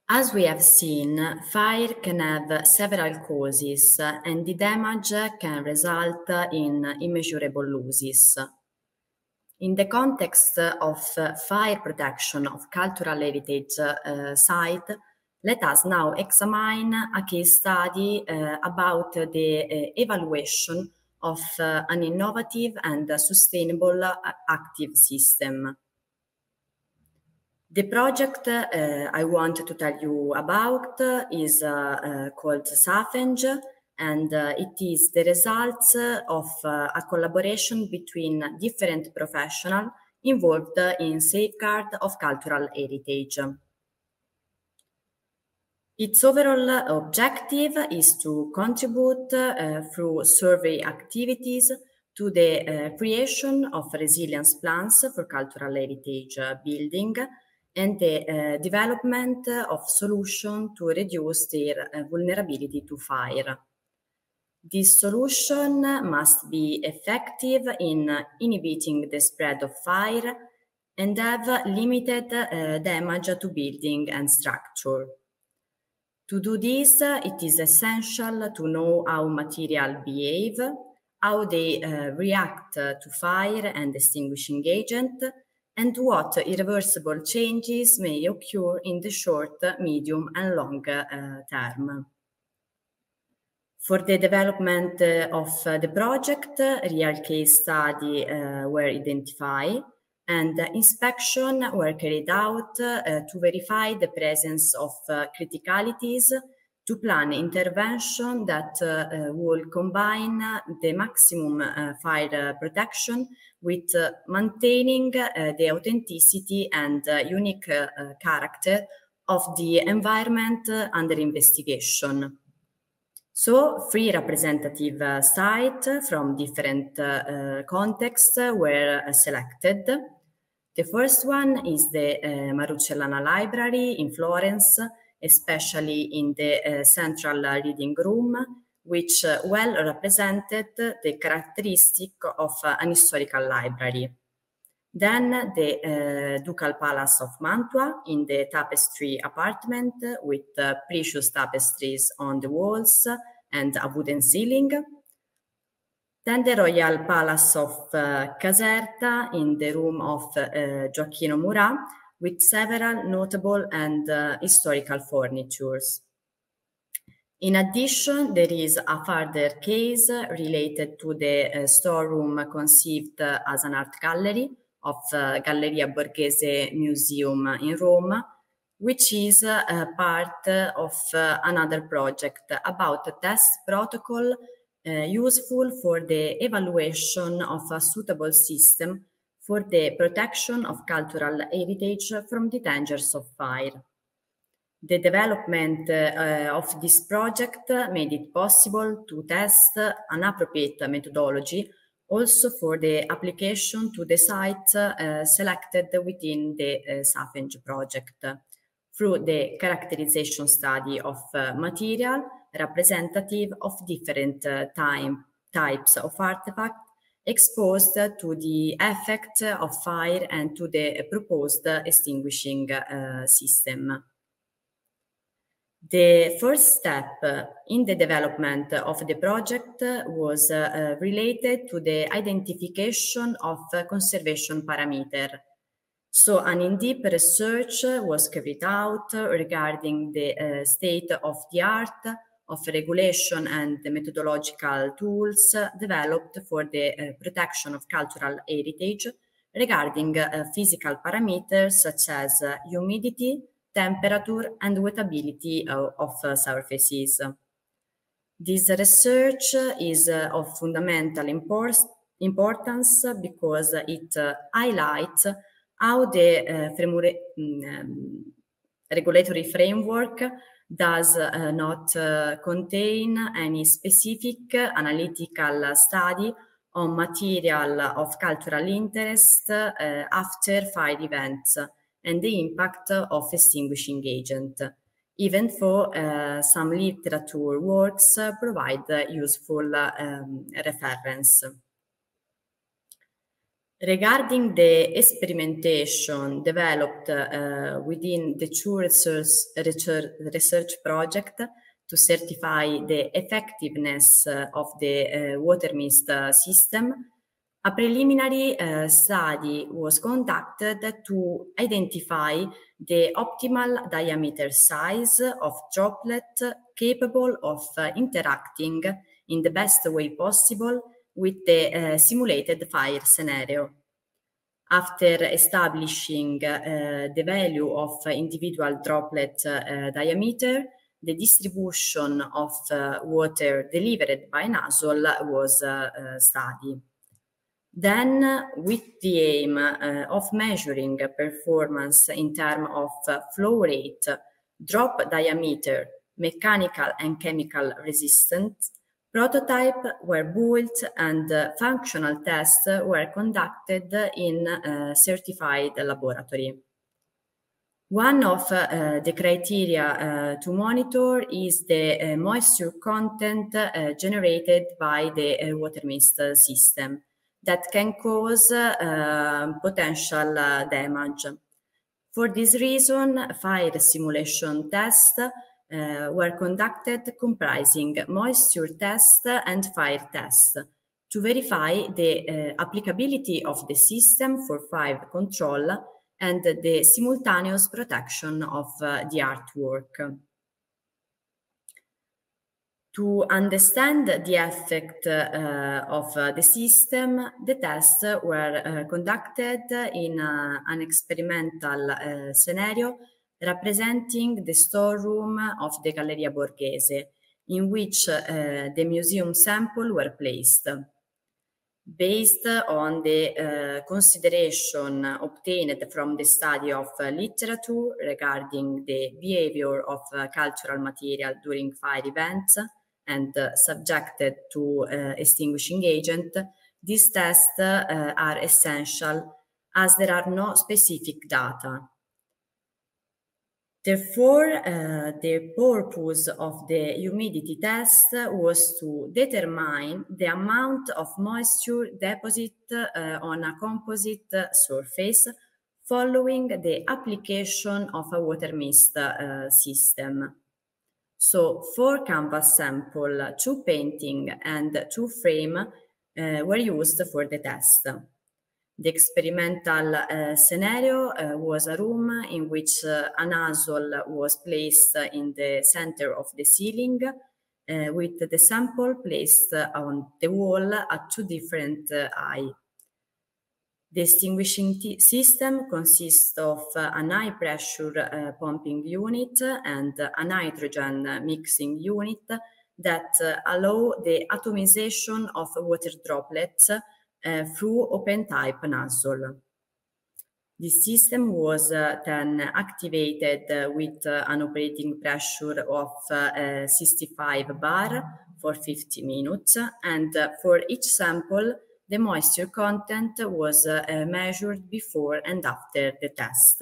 As we have seen, fire can have several causes and the damage can result in immeasurable losses. In the context of fire protection of cultural heritage site, let us now examine a case study about the evaluation of an innovative and sustainable active system. The project I want to tell you about is called SAFENG, and it is the result of a collaboration between different professionals involved in safeguard of cultural heritage. Its overall objective is to contribute through survey activities to the creation of resilience plans for cultural heritage building and the development of solutions to reduce their vulnerability to fire. This solution must be effective in inhibiting the spread of fire and have limited damage to building and structure. To do this, it is essential to know how materials behave, how they react to fire and extinguishing agent, and what irreversible changes may occur in the short, medium, and long term. For the development of the project, real case studies were identified and inspection were carried out to verify the presence of criticalities to plan intervention that will combine the maximum fire protection with maintaining the authenticity and unique character of the environment under investigation. So, 3 representative sites from different contexts were selected. The first one is the Marucellana Library in Florence, especially in the central reading room, which well represented the characteristic of an historical library. Then the Ducal Palace of Mantua in the tapestry apartment with precious tapestries on the walls and a wooden ceiling. Then the Royal Palace of Caserta in the room of Gioacchino Murat with several notable and historical furnitures. In addition, there is a further case related to the storeroom conceived as an art gallery of Galleria Borghese Museum in Rome, which is part of another project about a test protocol useful for the evaluation of a suitable system for the protection of cultural heritage from the dangers of fire. The development of this project made it possible to test an appropriate methodology also for the application to the site selected within the SAFENG project through the characterization study of material representative of different types of artifacts exposed to the effect of fire and to the proposed extinguishing system. The first step in the development of the project was related to the identification of conservation parameter. So an in-depth research was carried out regarding the state of the art, of regulation and the methodological tools developed for the protection of cultural heritage regarding physical parameters such as humidity, temperature, and wettability of surfaces. This research is of fundamental importance because it highlights how the regulatory framework does not contain any specific analytical study on material of cultural interest after fire events and the impact of extinguishing agent, even though some literature works provide useful reference. Regarding the experimentation developed within the two research project to certify the effectiveness of the water mist system, a preliminary study was conducted to identify the optimal diameter size of droplet capable of interacting in the best way possible with the simulated fire scenario. After establishing the value of individual droplet diameter, the distribution of water delivered by nozzle was studied. Then, with the aim of measuring performance in terms of flow rate, drop diameter, mechanical and chemical resistance, prototypes were built and functional tests were conducted in a certified laboratory. One of the criteria to monitor is the moisture content generated by the water mist system that can cause potential damage. For this reason, fire simulation tests were conducted comprising moisture tests and fire tests to verify the applicability of the system for fire control and the simultaneous protection of the artwork. To understand the effect of the system, the tests were conducted in an experimental scenario representing the storeroom of the Galleria Borghese, in which the museum sample were placed. Based on the consideration obtained from the study of literature regarding the behavior of cultural material during fire events and subjected to extinguishing agent, these tests are essential as there are no specific data. Therefore, the purpose of the humidity test was to determine the amount of moisture deposit on a composite surface following the application of a water mist system. So, 4 canvas samples, 2 painting and 2 frame were used for the test. The experimental scenario was a room in which a nozzle was placed in the center of the ceiling with the sample placed on the wall at 2 different heights. The extinguishing system consists of an high pressure pumping unit and a nitrogen mixing unit that allow the atomization of water droplets through open-type nozzle. This system was then activated with an operating pressure of 65 bar for 50 minutes, and for each sample, the moisture content was measured before and after the test.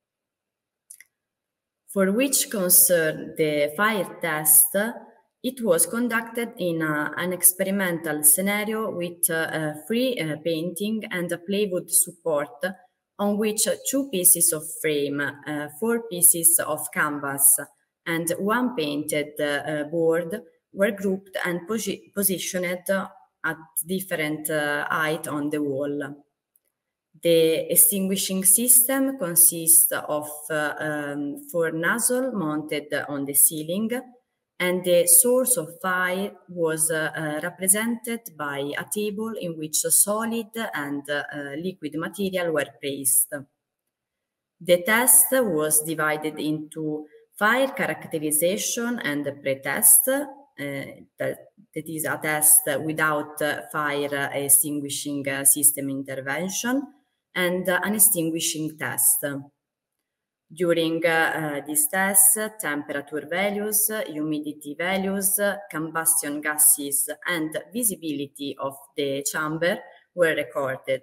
For which concerned the fire test, it was conducted in an experimental scenario with free painting and a plywood support on which 2 pieces of frame, 4 pieces of canvas, and 1 painted board were grouped and positioned at different height on the wall. The extinguishing system consists of 4 nozzles mounted on the ceiling, and the source of fire was represented by a table in which solid and liquid material were placed. The test was divided into fire characterization and pre-test, that is a test without fire extinguishing system intervention, and an extinguishing test. During these tests, temperature values, humidity values, combustion gases, and visibility of the chamber were recorded.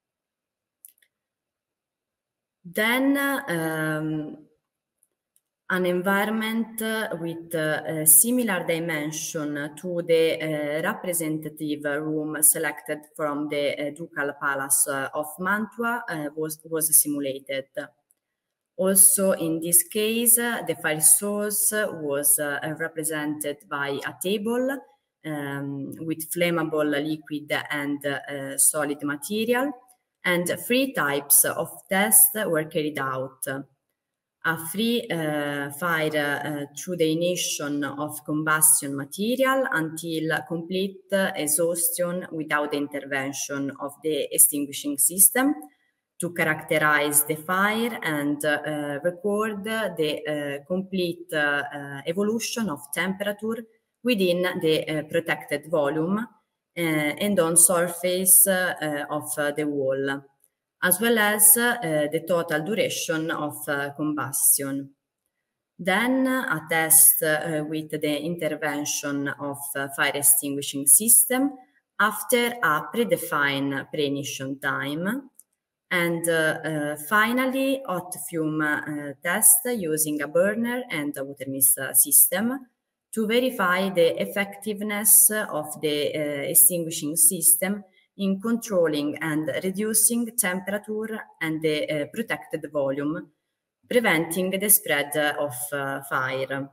Then an environment with a similar dimension to the representative room selected from the Ducal Palace of Mantua was simulated. Also, in this case, the fire source was represented by a table with flammable liquid and solid material, and 3 types of tests were carried out. A free fire through the ignition of combustion material until complete exhaustion without the intervention of the extinguishing system to characterize the fire and record the complete evolution of temperature within the protected volume and on surface of the wall, as well as the total duration of combustion. Then a test with the intervention of fire extinguishing system after a predefined pre-ignition time. And finally, hot fume test using a burner and a water mist system to verify the effectiveness of the extinguishing system in controlling and reducing temperature and the protected volume, preventing the spread of fire.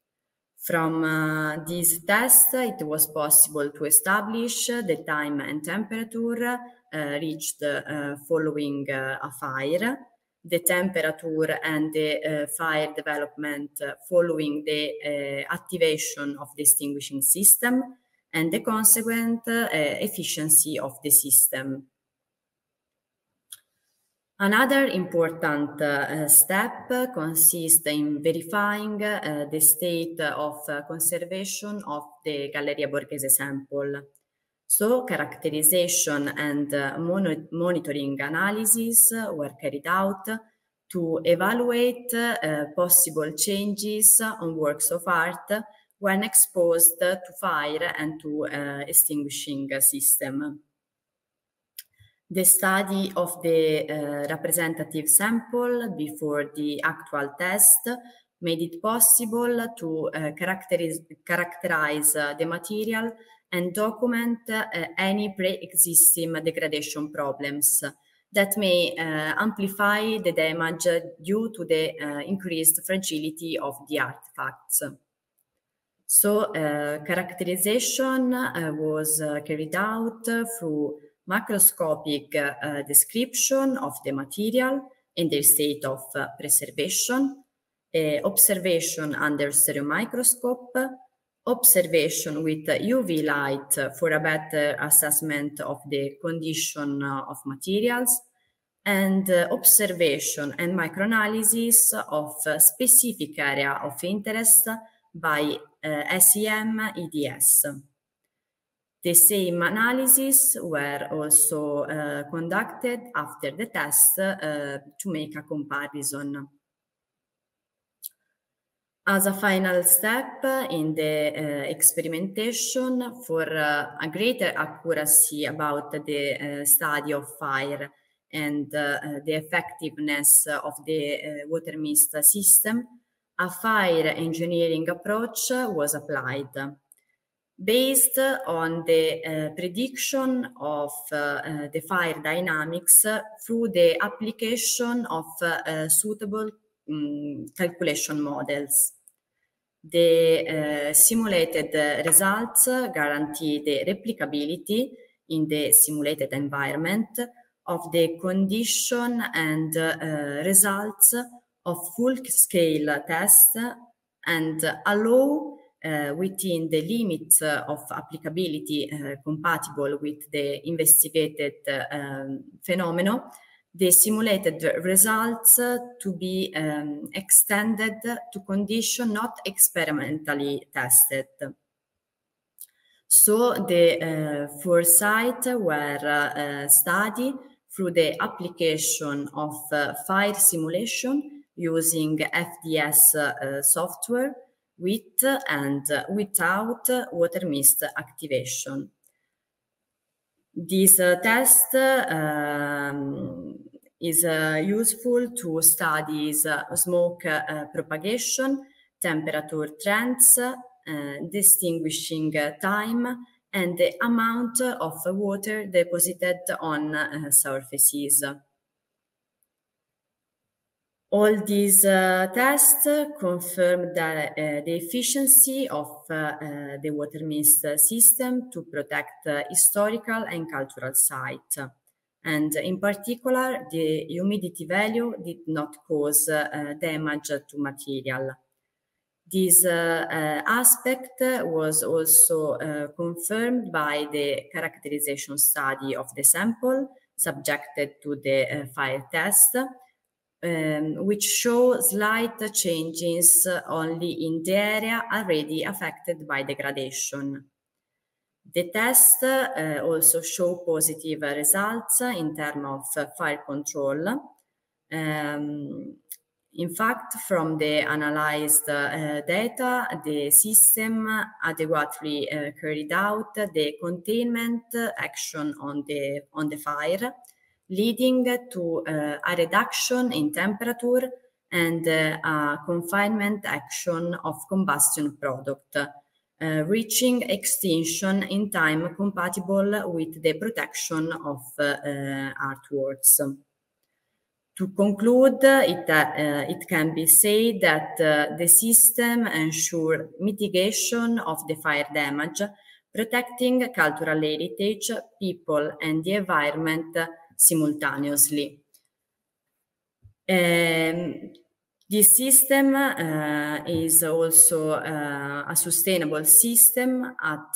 From this test, it was possible to establish the time and temperature reached following a fire, the temperature and the fire development following the activation of the extinguishing system, and the consequent efficiency of the system. Another important step consists in verifying the state of conservation of the Galleria Borghese sample. So, characterization and monitoring analysis were carried out to evaluate possible changes on works of art when exposed to fire and to extinguishing system. The study of the representative sample before the actual test made it possible to characterize the material and document any pre-existing degradation problems that may amplify the damage due to the increased fragility of the artifacts. So, characterization was carried out through macroscopic description of the material in their state of preservation, observation under stereo microscope, observation with UV light for a better assessment of the condition of materials, and observation and microanalysis of specific area of interest by SEM-EDS. The same analyses were also conducted after the test to make a comparison. As a final step in the experimentation for a greater accuracy about the study of fire and the effectiveness of the water mist system, a fire engineering approach was applied. Based on the prediction of the fire dynamics through the application of suitable calculation models. The simulated results guarantee the replicability in the simulated environment of the condition and results of full-scale tests and allow within the limits of applicability compatible with the investigated phenomenon, the simulated results to be extended to condition not experimentally tested. So the foresight were studied through the application of fire simulation using FDS software with and without water mist activation. This test is useful to study smoke propagation, temperature trends, distinguishing time, and the amount of water deposited on surfaces. All these tests confirm the efficiency of the water mist system to protect historical and cultural sites. And in particular, the humidity value did not cause damage to material. This aspect was also confirmed by the characterization study of the sample subjected to the fire test, which show slight changes only in the area already affected by degradation. The test also show positive results in terms of fire control. In fact, from the analyzed data, the system adequately carried out the containment action on the fire, leading to a reduction in temperature and a confinement action of combustion product, reaching extinction in time compatible with the protection of earthworks. To conclude, it can be said that the system ensures mitigation of the fire damage, protecting cultural heritage, people, and the environment simultaneously. This system is also a sustainable system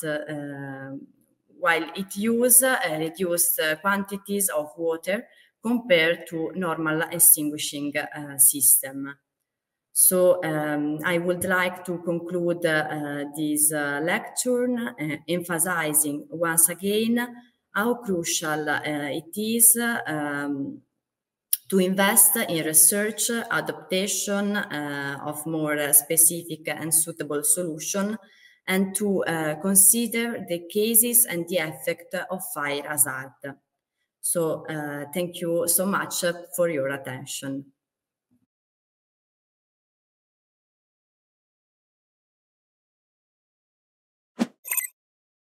while it uses reduced quantities of water compared to normal extinguishing system. So I would like to conclude this lecture emphasizing once again how crucial it is to invest in research, adaptation of more specific and suitable solution, and to consider the cases and the effect of fire hazard. So thank you so much for your attention.